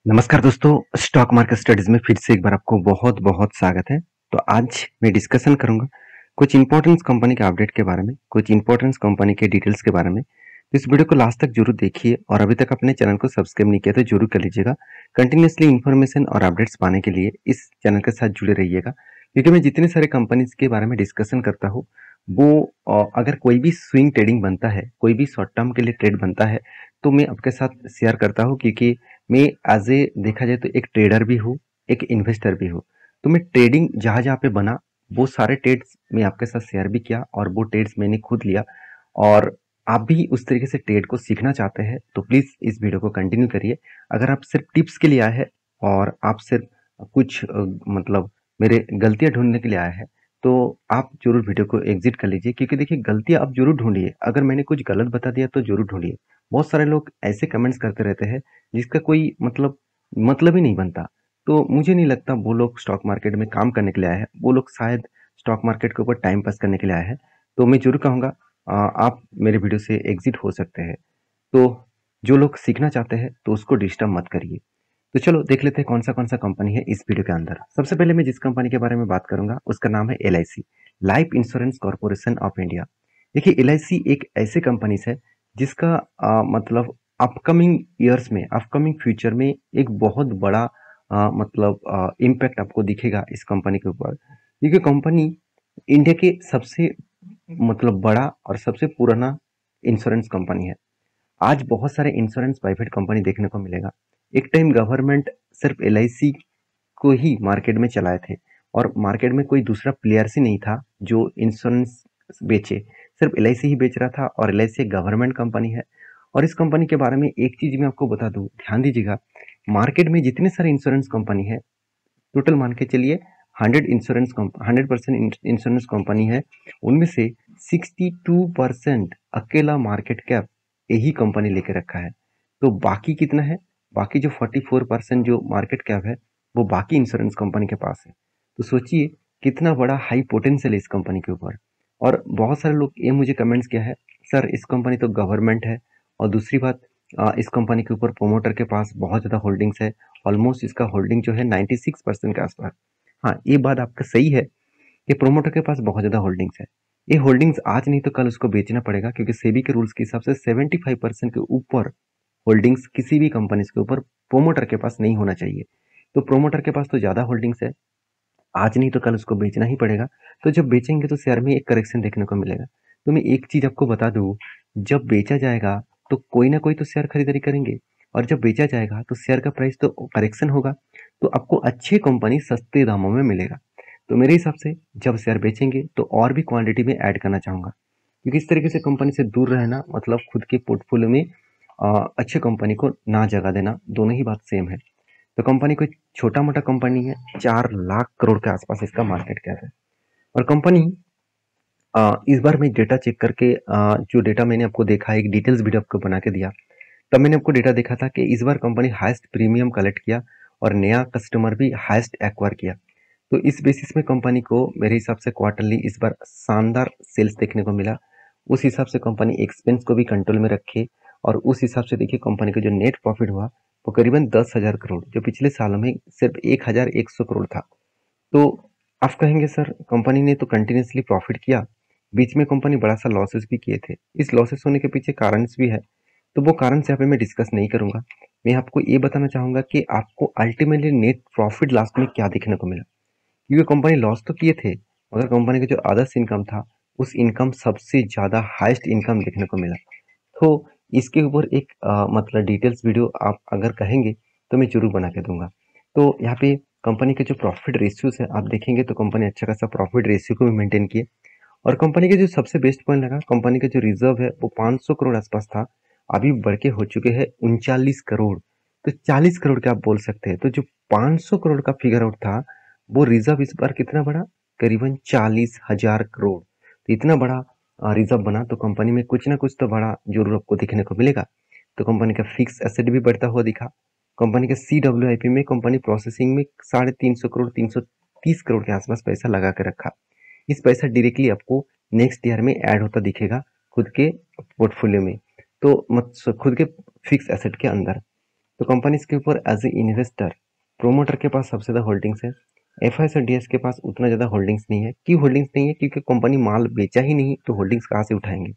नमस्कार दोस्तों, stock market studies में फिर से एक बार आपको बहुत बहुत स्वागत है। तो आज मैं डिस्कशन करूंगा कुछ इंपॉर्टेंट कंपनी के अपडेट के बारे में, कुछ इंपॉर्टेंट कंपनी के डिटेल्स के बारे में। तो इस वीडियो को लास्ट तक जरूर देखिए और अभी तक अपने चैनल को सब्सक्राइब नहीं किया तो जरूर कर लीजिएगा। कंटिन्यूसली इन्फॉर्मेशन और अपडेट्स पाने के लिए इस चैनल के साथ जुड़े रहिएगा, क्योंकि मैं जितने सारे कंपनीज के बारे में डिस्कशन करता हूँ वो अगर कोई भी स्विंग ट्रेडिंग बनता है, कोई भी शॉर्ट टर्म के लिए ट्रेड बनता है, तो मैं आपके साथ शेयर करता हूँ, क्योंकि मैं एज ए देखा जाए तो एक ट्रेडर भी हूँ, एक इन्वेस्टर भी हूँ। तो मैं ट्रेडिंग जहाँ जहाँ पे बना वो सारे ट्रेड्स मैं आपके साथ शेयर भी किया और वो ट्रेड्स मैंने खुद लिया। और आप भी उस तरीके से ट्रेड को सीखना चाहते हैं तो प्लीज़ इस वीडियो को कंटिन्यू करिए। अगर आप सिर्फ टिप्स के लिए आए हैं और आप सिर्फ कुछ मतलब मेरे गलतियाँ ढूंढने के लिए आए हैं, तो आप जरूर वीडियो को एग्जिट कर लीजिए, क्योंकि देखिए गलतियाँ आप जरूर ढूंढिए। अगर मैंने कुछ गलत बता दिया तो जरूर ढूंढिए। बहुत सारे लोग ऐसे कमेंट्स करते रहते हैं जिसका कोई मतलब ही नहीं बनता। तो मुझे नहीं लगता वो लोग स्टॉक मार्केट में काम करने के लिए आए हैं, वो लोग शायद स्टॉक मार्केट के ऊपर टाइम पास करने के लिए आए हैं। तो मैं जरूर कहूँगा आप मेरे वीडियो से एग्जिट हो सकते हैं। तो जो लोग सीखना चाहते हैं तो उसको डिस्टर्ब मत करिए। तो चलो देख लेते हैं कौन सा कंपनी है इस वीडियो के अंदर। सबसे पहले मैं जिस कंपनी के बारे में बात करूंगा उसका नाम है LIC, life insurance corporation of India. देखिए LIC एक ऐसे कंपनी है जिसका मतलब अपकमिंग ईयर्स में, अपकमिंग फ्यूचर में एक बहुत बड़ा इम्पैक्ट आपको दिखेगा इस कंपनी के ऊपर, क्योंकि कंपनी इंडिया के सबसे बड़ा और सबसे पुराना इंश्योरेंस कंपनी है। आज बहुत सारे इंश्योरेंस प्राइवेट कंपनी देखने को मिलेगा। एक टाइम गवर्नमेंट सिर्फ LIC को ही मार्केट में चलाए थे और मार्केट में कोई दूसरा प्लेयर्स ही नहीं था जो इंश्योरेंस बेचे। सिर्फ LIC ही बेच रहा था और LIC एक गवर्नमेंट कंपनी है। और इस कंपनी के बारे में एक चीज मैं आपको बता दूं, ध्यान दीजिएगा। मार्केट में जितने सारे इंश्योरेंस कंपनी है, टोटल मान के चलिए 100% इंश्योरेंस कंपनी है, उनमें से 62% अकेला मार्केट कैप यही कंपनी लेके रखा है। तो बाकी कितना है? बाकी जो 44% जो मार्केट कैप है वो बाकी इंश्योरेंस कंपनी के पास है। तो सोचिए कितना बड़ा हाई पोटेंशियल है इस कंपनी के ऊपर। और बहुत सारे लोग ये मुझे कमेंट्स किया है, सर इस कंपनी तो गवर्नमेंट है, और दूसरी बात इस कंपनी के ऊपर प्रोमोटर के पास बहुत ज़्यादा होल्डिंग्स है। ऑलमोस्ट इसका होल्डिंग जो है 96% के आसपास। हाँ, ये बात आपका सही है कि प्रोमोटर के पास बहुत ज़्यादा होल्डिंग्स है। ये होल्डिंग्स आज नहीं तो कल उसको बेचना पड़ेगा, क्योंकि सेबी के रूल्स के हिसाब से 75% के ऊपर होल्डिंग्स किसी भी कंपनी के ऊपर प्रोमोटर के पास नहीं होना चाहिए। तो प्रोमोटर के पास तो ज़्यादा होल्डिंग्स है, आज नहीं तो कल उसको बेचना ही पड़ेगा। तो जब बेचेंगे तो शेयर में एक करेक्शन देखने को मिलेगा। तो मैं एक चीज़ आपको बता दूँ, जब बेचा जाएगा तो कोई ना कोई तो शेयर खरीदारी करेंगे, और जब बेचा जाएगा तो शेयर का प्राइस तो करेक्शन होगा, तो आपको अच्छी कंपनी सस्ते दामों में मिलेगा। तो मेरे हिसाब से जब शेयर बेचेंगे तो और भी क्वांटिटी में ऐड करना चाहूँगा, क्योंकि इस तरीके से कंपनी से दूर रहना मतलब खुद के पोर्टफोलियो में अच्छे कंपनी को ना जगह देना, दोनों ही बात सेम है। तो कंपनी कोई छोटा मोटा कंपनी है, 4 लाख करोड़ के आसपास इसका मार्केट कैप है। और कंपनी इस बार मैं डेटा चेक करके जो डेटा मैंने आपको देखा, एक डिटेल्स वीडियो आपको बना के दिया, तब मैंने आपको डेटा देखा था कि इस बार कंपनी हाईएस्ट प्रीमियम कलेक्ट किया और नया कस्टमर भी हाईएस्ट एक्वायर किया। तो इस बेसिस में कंपनी को मेरे हिसाब से क्वार्टरली इस बार शानदार सेल्स देखने को मिला। उस हिसाब से कंपनी एक्सपेंस को भी कंट्रोल में रखे, और उस हिसाब से देखिए कंपनी का जो नेट प्रॉफिट हुआ वो करीबन 10,000 करोड़, जो पिछले सालों में सिर्फ 1,100 करोड़ था। तो आप कहेंगे सर कंपनी ने तो कंटिन्यूसली प्रॉफिट किया, बीच में कंपनी बड़ा सा लॉसेस भी किए थे। इस लॉसेस होने के पीछे कारण भी है, तो वो कारण से यहाँ पे मैं डिस्कस नहीं करूंगा। मैं आपको ये बताना चाहूंगा कि आपको अल्टीमेटली नेट प्रॉफिट लास्ट में क्या देखने को मिला, क्योंकि कंपनी लॉस तो किए थे मगर कंपनी का जो अदर्स इनकम था उस इनकम सबसे ज़्यादा हाईएस्ट इनकम देखने को मिला। तो इसके ऊपर एक डिटेल्स वीडियो आप अगर कहेंगे तो मैं जरूर बना के दूंगा। तो यहाँ पे कंपनी के जो प्रॉफिट रेशियोज है आप देखेंगे तो कंपनी अच्छा खासा प्रॉफिट रेशियो को भी मेंटेन किए। और कंपनी के जो सबसे बेस्ट पॉइंट लगा, कंपनी का जो रिजर्व है वो 500 करोड़ आसपास था, अभी बढ़ के हो चुके हैं 39 करोड़। तो 40 करोड़ के आप बोल सकते हैं। तो जो 500 करोड़ का फिगर आउट था वो रिजर्व इस बार कितना बड़ा, करीबन 40,000 करोड़। तो इतना बड़ा रिजर्व बना तो कंपनी में कुछ ना कुछ तो बड़ा जरूर आपको देखने को मिलेगा। तो कंपनी का फिक्स एसेट भी बढ़ता हुआ दिखा। कंपनी के CWIP में कंपनी प्रोसेसिंग में 350 करोड़ 330 करोड़ के आसपास पैसा लगा के रखा। इस पैसा डायरेक्टली आपको नेक्स्ट ईयर में ऐड होता दिखेगा खुद के पोर्टफोलियो में, तो खुद के फिक्स एसेट के अंदर। तो कंपनीज के ऊपर एज ए इन्वेस्टर प्रोमोटर के पास सबसे ज़्यादा होल्डिंग्स है। एफआईएस और डीएस के पास उतना ज़्यादा होल्डिंग्स नहीं है। क्यों होल्डिंग्स नहीं है? क्योंकि कंपनी माल बेचा ही नहीं, तो होल्डिंग्स कहाँ से उठाएंगे।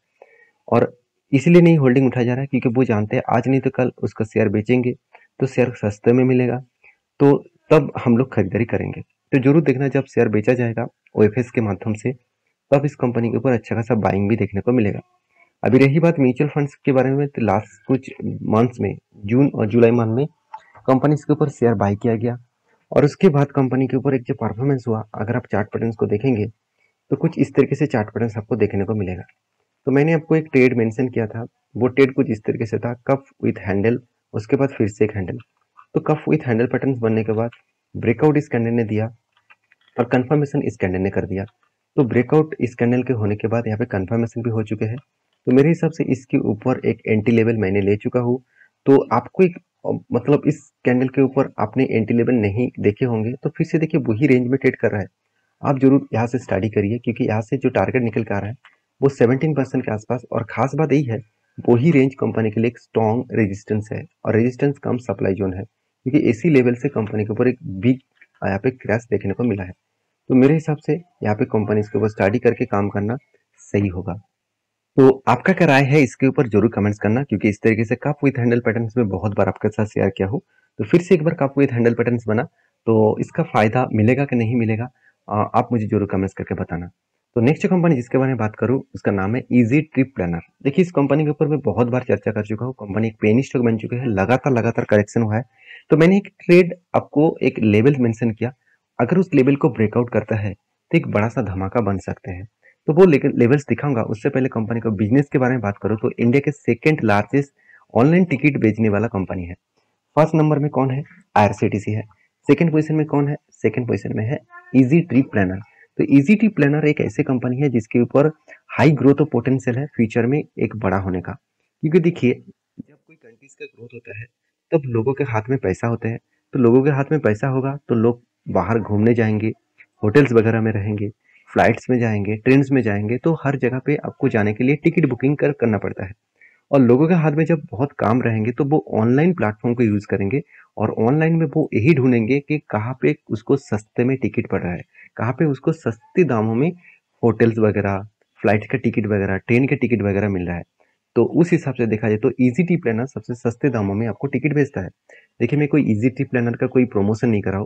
और इसलिए नहीं होल्डिंग उठाया जा रहा है क्योंकि वो जानते हैं आज नहीं तो कल उसका शेयर बेचेंगे तो शेयर सस्ते में मिलेगा, तो तब हम लोग खरीदारी करेंगे। तो जरूर देखना जब शेयर बेचा जाएगा ओएफएस के माध्यम से, तब इस कंपनी के ऊपर अच्छा खासा बाइंग भी देखने को मिलेगा। अभी रही बात म्यूचुअल फंड्स के बारे में, तो लास्ट कुछ मंथ्स में जून और जुलाई मंथ में कंपनी के ऊपर शेयर बाय किया गया और उसके बाद कंपनी के ऊपर एक जो परफॉर्मेंस हुआ, अगर आप चार्ट पैटर्न्स को देखेंगे तो कुछ इस तरीके से चार्ट पैटर्न्स आपको देखने को मिलेगा। तो मैंने आपको एक ट्रेड मेंशन किया था, वो ट्रेड कुछ इस तरीके से था, कप विथ हैंडल, उसके बाद फिर से एक हैंडल। तो कप विथ हैंडल पैटर्न्स बनने के बाद ब्रेकआउट इस कैंडल ने दिया और कंफर्मेशन इस कैंडल ने कर दिया। तो ब्रेकआउट इस कैंडल के होने के बाद यहाँ पे कंफर्मेशन भी हो चुके हैं। तो मेरे हिसाब से इसके ऊपर एक एंटी लेवल मैंने ले चुका हूँ। तो आपको एक मतलब इस कैंडल के ऊपर आपने एंटी लेवल नहीं देखे होंगे, तो फिर से देखिए वही रेंज में ट्रेड कर रहा है। आप जरूर यहाँ से स्टडी करिए क्योंकि यहाँ से जो टारगेट निकल के आ रहा है वो 17% के आसपास, और खास बात यही है वही रेंज कंपनी के लिए एक स्ट्रॉन्ग रेजिस्टेंस है और रेजिस्टेंस कम सप्लाई जोन है, क्योंकि इसी लेवल से कंपनी के ऊपर एक बिग यहाँ पे क्रैश देखने को मिला है। तो मेरे हिसाब से यहाँ पे कंपनी के ऊपर स्टडी करके काम करना सही होगा। तो आपका क्या राय है इसके ऊपर जरूर कमेंट्स करना, क्योंकि इस तरीके से कप विथ हैंडल पैटर्न्स में बहुत बार आपके साथ शेयर किया हूँ। तो फिर से एक बार कप विथ हैंडल पैटर्न्स बना तो इसका फायदा मिलेगा कि नहीं मिलेगा, आप मुझे जरूर कमेंट्स करके बताना। तो नेक्स्ट कंपनी जिसके बारे में बात करूँ उसका नाम है इजी ट्रिप प्लानर। देखिए इस कंपनी के ऊपर मैं बहुत बार चर्चा कर चुका हूँ। कंपनी एक पेनी स्टॉक बन चुकी है, लगातार करेक्शन हुआ है। तो मैंने एक ट्रेड आपको एक लेवल मेंशन किया, अगर उस लेवल को ब्रेकआउट करता है तो एक बड़ा सा धमाका बन सकते हैं। तो वो लेवल्स दिखाऊंगा। उससे पहले कंपनी का बिजनेस के बारे में बात करूँ तो इंडिया के सेकेंड लार्जेस्ट ऑनलाइन टिकट बेचने वाला कंपनी है। फर्स्ट नंबर में कौन है? आईआरसीटीसी है। सेकंड पोजीशन में कौन है? सेकंड पोजीशन में है इजी ट्रिप प्लानर। तो इजी ट्रिप प्लानर एक ऐसी कंपनी है जिसके ऊपर हाई ग्रोथ और पोटेंशियल है फ्यूचर में एक बड़ा होने का। क्योंकि देखिए जब कोई कंट्रीज का ग्रोथ होता है तब लोगों के हाथ में पैसा होता है, तो लोगों के हाथ में पैसा होगा तो लोग बाहर घूमने जाएंगे, होटल्स वगैरह में रहेंगे, फ्लाइट्स में जाएंगे, ट्रेन्स में जाएंगे, तो हर जगह पे आपको जाने के लिए टिकट बुकिंग करना पड़ता है। और लोगों के हाथ में जब बहुत काम रहेंगे तो वो ऑनलाइन प्लेटफॉर्म को यूज करेंगे और ऑनलाइन में वो यही ढूंढेंगे कि कहाँ पे उसको सस्ते में टिकट पड़ रहा है, कहाँ पे उसको सस्ते दामों में होटल्स वगैरह, फ्लाइट का टिकट वगैरह, ट्रेन के टिकट वगैरह मिल रहा है। तो उस हिसाब से देखा जाए तो इजी ट्रिप प्लानर सबसे सस्ते दामों में आपको टिकट भेजता है। देखिए मैं कोई इजी ट्रिप प्लानर का कोई प्रमोशन नहीं कर रहा हूँ,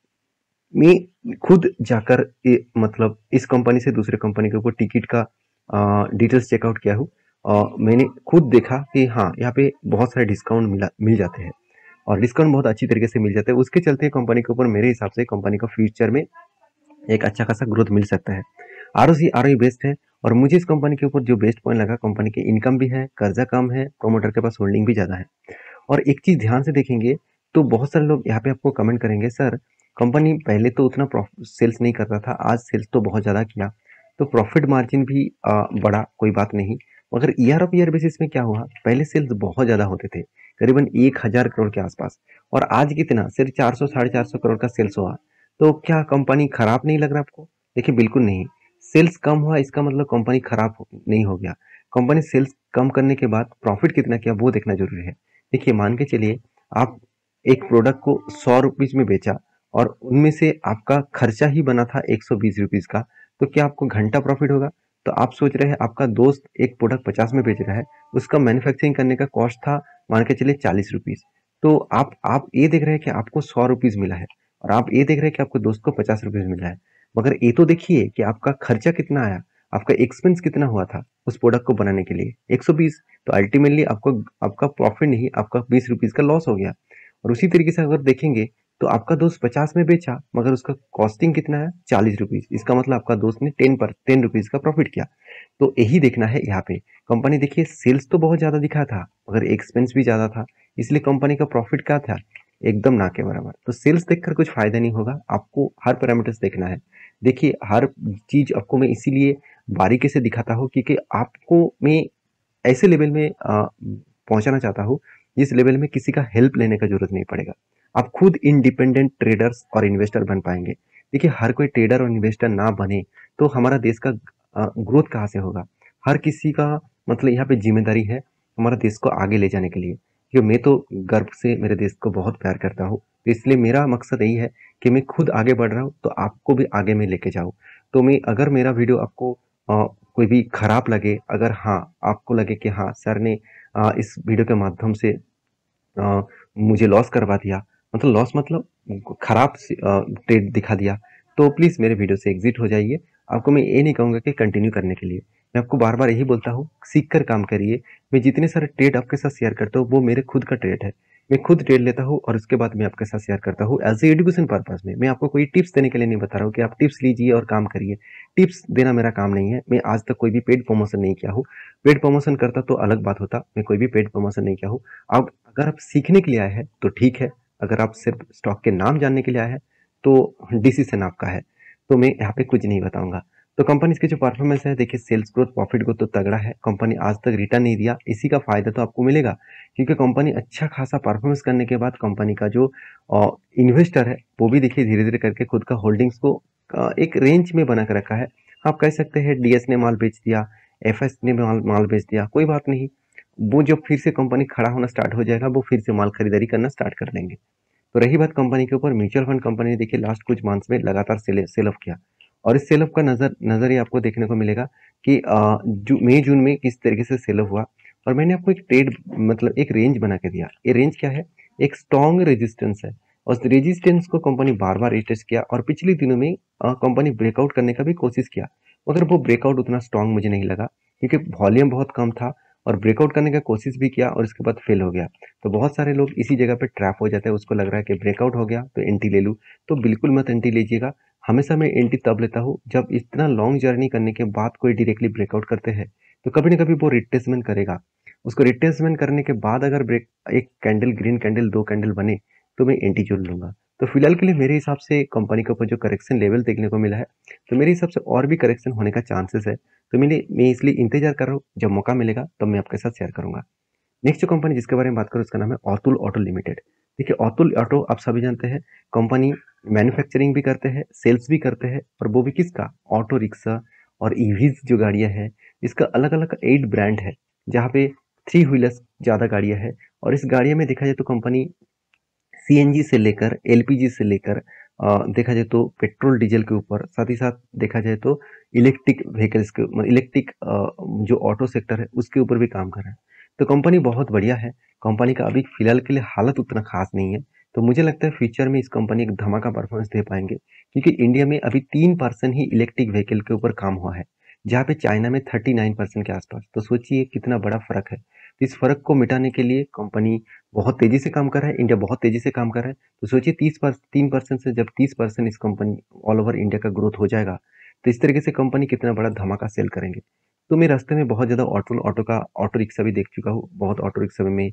मैं खुद जाकर मतलब इस कंपनी से दूसरे कंपनी के ऊपर टिकट का डिटेल्स चेकआउट किया हूँ। मैंने खुद देखा कि हाँ यहाँ पे बहुत सारे डिस्काउंट मिल जाते हैं और डिस्काउंट बहुत अच्छी तरीके से मिल जाते हैं। उसके चलते कंपनी के ऊपर मेरे हिसाब से कंपनी का फ्यूचर में एक अच्छा खासा ग्रोथ मिल सकता है। आरओई बेस्ट है और मुझे इस कंपनी के ऊपर जो बेस्ट पॉइंट लगा, कंपनी की इनकम भी है, कर्जा कम है, प्रोमोटर के पास होल्डिंग भी ज़्यादा है। और एक चीज़ ध्यान से देखेंगे तो बहुत सारे लोग यहाँ पे आपको कमेंट करेंगे, सर कंपनी पहले तो उतना सेल्स नहीं करता था, आज सेल्स तो बहुत ज़्यादा किया, तो प्रॉफिट मार्जिन भी बढ़ा, कोई बात नहीं। मगर ईयर ऑफ ईयर बेसिस में क्या हुआ, पहले सेल्स बहुत ज़्यादा होते थे, करीबन 1000 करोड़ के आसपास, और आज कितना, सिर्फ 400 450 करोड़ का सेल्स हुआ। तो क्या कंपनी खराब नहीं लग रहा आपको? देखिए बिल्कुल नहीं। सेल्स कम हुआ इसका मतलब कंपनी खराब नहीं हो गया। कंपनी सेल्स कम करने के बाद प्रॉफिट कितना किया वो देखना जरूरी है। देखिए मान के चलिए आप एक प्रोडक्ट को 100 रुपीज में बेचा और उनमें से आपका खर्चा ही बना था 120 रुपीज का, तो क्या आपको घंटा प्रॉफिट होगा? तो आप सोच रहे हैं आपका दोस्त एक प्रोडक्ट 50 में बेच रहा है, उसका मैन्युफैक्चरिंग करने का कॉस्ट था मान के चलिए 40 रुपीज, तो आप ये देख रहे हैं कि आपको 100 रुपीज मिला है और आप ये देख रहे हैं कि आपको दोस्त को 50 रुपीज मिला है। मगर ये तो देखिए कि आपका खर्चा कितना आया, आपका एक्सपेंस कितना हुआ था उस प्रोडक्ट को बनाने के लिए, 120। तो अल्टीमेटली आपको आपका प्रॉफिट नहीं, आपका 20 रुपीज का लॉस हो गया। और उसी तरीके से अगर देखेंगे तो आपका दोस्त 50 में बेचा मगर उसका कॉस्टिंग कितना है, 40 रुपीज, इसका मतलब आपका दोस्त ने 10 रुपीज का प्रॉफिट किया। तो यही देखना है यहाँ पे। कंपनी देखिए सेल्स तो बहुत ज्यादा दिखा था मगर एक्सपेंस भी ज्यादा था, इसलिए कंपनी का प्रॉफिट क्या था, एकदम ना के बराबर। तो सेल्स देखकर कुछ फायदा नहीं होगा, आपको हर पैरामीटर्स देखना है। देखिए हर चीज आपको मैं इसीलिए बारीकी से दिखाता हूँ क्योंकि आपको मैं ऐसे लेवल में पहुंचाना चाहता हूँ जिस लेवल में किसी का हेल्प लेने का जरूरत नहीं पड़ेगा, आप खुद इंडिपेंडेंट ट्रेडर्स और इन्वेस्टर बन पाएंगे। देखिए हर कोई ट्रेडर और इन्वेस्टर ना बने तो हमारा देश का ग्रोथ कहाँ से होगा। हर किसी का मतलब यहाँ पे जिम्मेदारी है हमारा देश को आगे ले जाने के लिए। कि मैं तो गर्व से मेरे देश को बहुत प्यार करता हूँ। तो इसलिए मेरा मकसद यही है कि मैं खुद आगे बढ़ रहा हूँ तो आपको भी आगे में लेके जाऊँ। तो मैं अगर मेरा वीडियो आपको कोई भी खराब लगे, अगर हाँ आपको लगे कि हाँ सर ने इस वीडियो के माध्यम से मुझे लॉस करवा दिया, मतलब लॉस मतलब खराब ट्रेड दिखा दिया, तो प्लीज़ मेरे वीडियो से एग्जिट हो जाइए। आपको मैं ये नहीं कहूँगा कि कंटिन्यू करने के लिए, मैं आपको बार बार यही बोलता हूँ सीख कर काम करिए। मैं जितने सारे ट्रेड आपके साथ शेयर करता हूँ वो मेरे खुद का ट्रेड है, मैं खुद ट्रेड लेता हूँ और उसके बाद मैं आपके साथ शेयर करता हूँ एज ए एजुकेशन पर्पज में। मैं आपको कोई टिप्स देने के लिए नहीं बता रहा हूँ कि आप टिप्स लीजिए और काम करिए। टिप्स देना मेरा काम नहीं है। मैं आज तक कोई भी पेड प्रमोशन नहीं किया हूँ। पेड प्रमोशन करता तो अलग बात होता, मैं कोई भी पेड प्रमोशन नहीं किया हूँ। अब अगर आप सीखने के लिए आए हैं तो ठीक है, अगर आप सिर्फ स्टॉक के नाम जानने के लिए आए हैं तो डिसीजन आपका है। तो मैं यहाँ पे कुछ नहीं बताऊंगा। तो कंपनी की जो परफॉर्मेंस है देखिए, सेल्स ग्रोथ प्रॉफिट ग्रोथ तो तगड़ा है। कंपनी आज तक रिटर्न नहीं दिया, इसी का फायदा तो आपको मिलेगा, क्योंकि कंपनी अच्छा खासा परफॉर्मेंस करने के बाद कंपनी का जो इन्वेस्टर है वो भी देखिए धीरे धीरे करके खुद का होल्डिंग्स को एक रेंज में बना कर रखा है। आप कह सकते हैं डीएस ने माल बेच दिया, एफएस ने माल बेच दिया, कोई बात नहीं। वो जब फिर से कंपनी खड़ा होना स्टार्ट हो जाएगा वो फिर से माल खरीदारी करना स्टार्ट कर देंगे। तो रही बात कंपनी के ऊपर, म्यूचुअल फंड कंपनी ने देखिए लास्ट कुछ मंथ्स में लगातार सेल ऑफ किया, और इस सेल ऑफ का नजरिया आपको देखने को मिलेगा कि मई जून में किस तरीके से सेल ऑफ हुआ। और मैंने आपको एक ट्रेड मतलब एक रेंज बना के दिया। ये रेंज क्या है? एक स्ट्रॉन्ग रेजिस्टेंस है, और उस रेजिस्टेंस को कंपनी बार बार टेस्ट किया और पिछले दिनों में कंपनी ब्रेकआउट करने का भी कोशिश किया, मगर वो ब्रेकआउट उतना स्ट्रॉन्ग मुझे नहीं लगा, क्योंकि वॉल्यूम बहुत कम था और ब्रेकआउट करने का कोशिश भी किया और इसके बाद फेल हो गया। तो बहुत सारे लोग इसी जगह पे ट्रैप हो जाते हैं, उसको लग रहा है कि ब्रेकआउट हो गया तो एंटी ले लूँ। तो बिल्कुल मत एंटी लीजिएगा। हमेशा मैं एंटी तब लेता हूँ जब इतना लॉन्ग जर्नी करने के बाद कोई डायरेक्टली ब्रेकआउट करते हैं, तो कभी ना कभी वो रिट्रेसमेंट करेगा। उसको रिट्रेसमेंट करने के बाद अगर ब्रेक एक कैंडल, ग्रीन कैंडल, दो कैंडल बने, तो मैं एंटी जोड़ लूंगा। तो फिलहाल के लिए मेरे हिसाब से कंपनी के ऊपर जो करेक्शन लेवल देखने को मिला है, तो मेरे हिसाब से और भी करेक्शन होने का चांसेस है। तो मैं इसलिए इंतजार कर रहा हूँ, जब मौका मिलेगा तब मैं आपके साथ शेयर करूंगा। नेक्स्ट जो कंपनी जिसके बारे में बात करूँ उसका नाम है अतुल ऑटो लिमिटेड। देखिए अतुल ऑटो आप सभी जानते हैं, कंपनी मैन्युफैक्चरिंग भी करते हैं, सेल्स भी करते हैं, और वो भी किसका? ऑटो रिक्शा और ईवीज जो गाड़ियां हैं, इसका अलग अलग 8 ब्रांड है, जहाँ पे 3 व्हीलर्स ज़्यादा गाड़ियां हैं। और इस गाड़ियों में देखा जाए तो कंपनी सीएनजी से लेकर एलपीजी से लेकर देखा जाए तो पेट्रोल डीजल के ऊपर, साथ ही साथ देखा जाए तो इलेक्ट्रिक व्हीकल्स के इलेक्ट्रिक जो ऑटो सेक्टर है उसके ऊपर भी काम कर रहा है। तो कंपनी बहुत बढ़िया है। कंपनी का अभी फिलहाल के लिए हालत उतना खास नहीं है, तो मुझे लगता है फ्यूचर में इस कंपनी एक धमाका परफॉर्मेंस दे पाएंगे, क्योंकि इंडिया में अभी 3% ही इलेक्ट्रिक व्हीकल के ऊपर काम हुआ है, जहाँ पे चाइना में 39% के आसपास। तो सोचिए कितना बड़ा फर्क है। तो इस फर्क को मिटाने के लिए कंपनी बहुत तेजी से काम कर रहा है, इंडिया बहुत तेजी से काम कर रहा है। तो सोचिए 3% से जब 30% इस कंपनी ऑल ओवर इंडिया का ग्रोथ हो जाएगा, तो इस तरीके से कंपनी कितना बड़ा धमाका सेल करेंगे। तो मैं रास्ते में बहुत ज़्यादा ऑटो रिक्शा भी देख चुका हूँ, बहुत ऑटो रिक्शा में मैं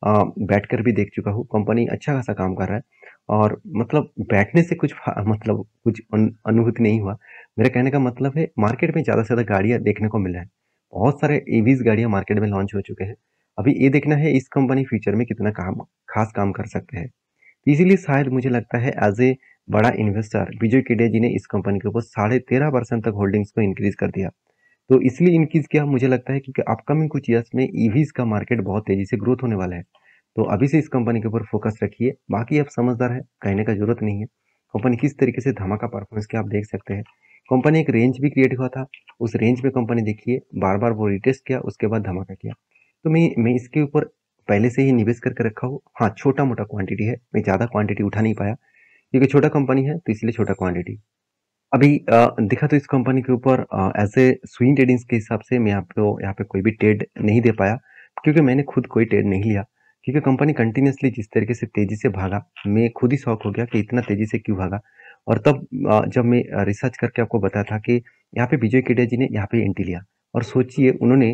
बैठ कर भी देख चुका हूँ। कंपनी अच्छा खासा काम कर रहा है, और मतलब बैठने से कुछ मतलब कुछ अनुभूति नहीं हुआ। मेरा कहने का मतलब है मार्केट में ज़्यादा से ज़्यादा गाड़ियाँ देखने को मिल रहा है, बहुत सारे ईवीज गाड़ियाँ मार्केट में लॉन्च हो चुके हैं। अभी ये देखना है इस कंपनी फ्यूचर में कितना खास काम कर सकते हैं। तो इसीलिए शायद मुझे लगता है एज ए बड़ा इन्वेस्टर विजय केडिया जी ने इस कंपनी के ऊपर 13.5% तक होल्डिंग्स को इंक्रीज कर दिया। तो इसलिए इंक्रीज किया, मुझे लगता है क्योंकि अपकमिंग कुछ ईयर्स में ईवीज का मार्केट बहुत तेजी से ग्रोथ होने वाला है। तो अभी से इस कंपनी के ऊपर फोकस रखिए। बाकी आप समझदार है, कहने का जरूरत नहीं है। कंपनी किस तरीके से धमाका परफॉर्मेंस किया आप देख सकते हैं। कंपनी एक रेंज भी क्रिएट हुआ था, उस रेंज में कंपनी देखिए बार बार वो रिटेस्ट किया, उसके बाद धमाका किया। तो मैं इसके ऊपर पहले से ही निवेश करके रखा हूँ। हाँ, छोटा मोटा क्वांटिटी है, मैं ज़्यादा क्वांटिटी उठा नहीं पाया, क्योंकि छोटा कंपनी है तो इसलिए छोटा क्वांटिटी। अभी देखा तो इस कंपनी के ऊपर एज ए स्विंग ट्रेडिंग्स के हिसाब से मैं आपको यहाँ पे कोई भी ट्रेड नहीं दे पाया, क्योंकि मैंने खुद कोई ट्रेड नहीं लिया। क्योंकि कंपनी कंटिन्यूसली जिस तरीके से तेजी से भागा, मैं खुद ही शॉक हो गया कि इतना तेजी से क्यों भागा। और तब जब मैं रिसर्च करके आपको बताया था कि यहाँ पे विजय केडिया जी ने यहाँ पे एंट्री लिया, और सोचिए उन्होंने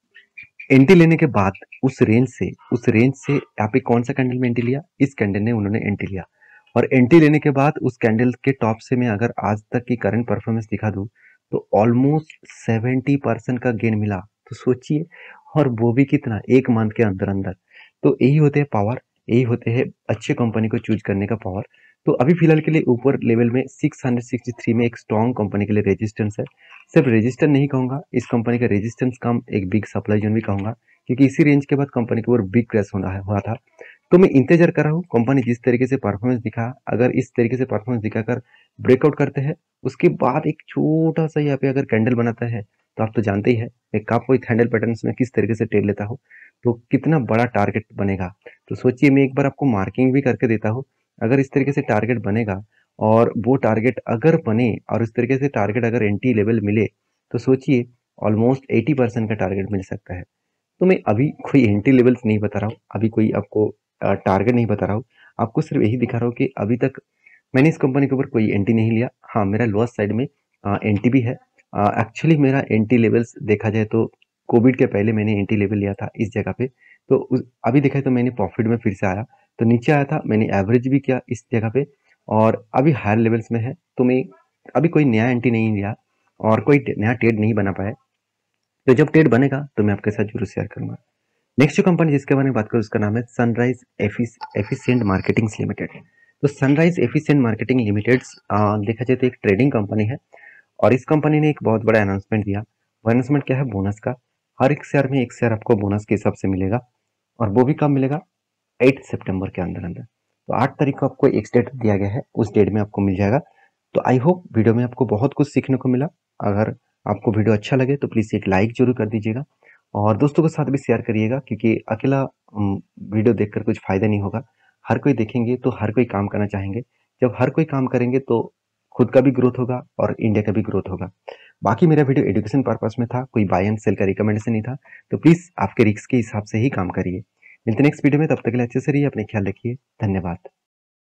एंट्री लेने के बाद उस रेंज से यहाँ पे कौन सा कैंडल में एंट्री लिया? इस कैंडल ने उन्होंने एंट्री लिया, और एंट्री लेने के बाद उस कैंडल के टॉप से मैं अगर आज तक की करंट परफॉर्मेंस दिखा दूं, तो ऑलमोस्ट 70% का गेन मिला। तो सोचिए, और वो भी कितना, एक मंथ के अंदर अंदर। तो यही होते हैं पावर, यही होते हैं अच्छे कंपनी को चूज करने का पावर। तो अभी फिलहाल के लिए ऊपर लेवल में 663 में एक स्ट्रॉन्ग कंपनी के लिए रेजिस्टेंस है। सिर्फ रेजिस्टेंस नहीं कहूंगा, इस कंपनी का रेजिस्टेंस कम एक बिग सप्लाई जोन भी कहूंगा, क्योंकि इसी रेंज के बाद कंपनी के ऊपर बिग क्रैश होना हुआ था। तो मैं इंतजार कर रहा हूँ कंपनी जिस तरीके से परफॉर्मेंस दिखा, अगर इस तरीके से परफॉर्मेंस दिखाकर ब्रेकआउट करते हैं, उसके बाद एक छोटा सा यहाँ पे अगर कैंडल बनाता है, तो आप तो जानते ही है मैं कब कोई कैंडल पैटर्न्स में किस तरीके से ट्रेड लेता हूँ, तो कितना बड़ा टारगेट बनेगा। तो सोचिए मैं एक बार आपको मार्किंग भी करके देता हूँ। अगर इस तरीके से टारगेट बनेगा और वो टारगेट अगर बने और इस तरीके से टारगेट अगर एंटी लेवल मिले, तो सोचिए ऑलमोस्ट 80% का टारगेट मिल सकता है। तो मैं अभी कोई एंटी लेवल्स नहीं बता रहा हूँ, अभी कोई आपको टारगेट नहीं बता रहा हूँ, आपको सिर्फ यही दिखा रहा हूँ कि अभी तक मैंने इस कंपनी के ऊपर कोई एंटी नहीं लिया। हाँ, मेरा लोअर साइड में एंटी भी है। एक्चुअली मेरा एंटी लेवल्स देखा जाए तो कोविड के पहले मैंने एंटी लेवल लिया था इस जगह पे, तो अभी देखा है तो मैंने प्रॉफिट में फिर से आया, तो नीचे आया था, मैंने एवरेज भी किया इस जगह पे और अभी हायर लेवल्स में है। तो मैं अभी कोई नया एंटी नहीं लिया और कोई नया ट्रेड नहीं बना पाया। तो जब ट्रेड बनेगा तो मैं आपके साथ जरूर शेयर करूंगा। नेक्स्ट जो कंपनी जिसके बारे में बात करूँ उसका नाम है सनराइज एफिशिएंट मार्केटिंग लिमिटेड। तो सनराइज एफिशिएंट मार्केटिंग लिमिटेड देखा जाए तो एक ट्रेडिंग कंपनी है और इस कंपनी ने एक बहुत बड़ा अनाउंसमेंट दिया। वो अनाउंसमेंट क्या है? बोनस का। हर एक शेयर में एक शेयर आपको बोनस के हिसाब से मिलेगा और वो भी कब मिलेगा? 8 सितंबर के अंदर अंदर। तो 8 तारीख को आपको एक डेट दिया गया है, उस डेट में आपको मिल जाएगा। तो आई होप वीडियो में आपको बहुत कुछ सीखने को मिला। अगर आपको वीडियो अच्छा लगे तो प्लीज़ एक लाइक जरूर कर दीजिएगा और दोस्तों के साथ भी शेयर करिएगा, क्योंकि अकेला वीडियो देखकर कुछ फ़ायदा नहीं होगा। हर कोई देखेंगे तो हर कोई काम करना चाहेंगे। जब हर कोई काम करेंगे तो खुद का भी ग्रोथ होगा और इंडिया का भी ग्रोथ होगा। बाकी मेरा वीडियो एजुकेशन पर्पस में था, कोई बाय एंड सेल का रिकमेंडेशन नहीं था। तो प्लीज़ आपके रिस्क के हिसाब से ही काम करिए। मिलते हैं नेक्स्ट वीडियो में, तब तक के लिए अच्छे से रहिए, अपने ख्याल रखिए। धन्यवाद।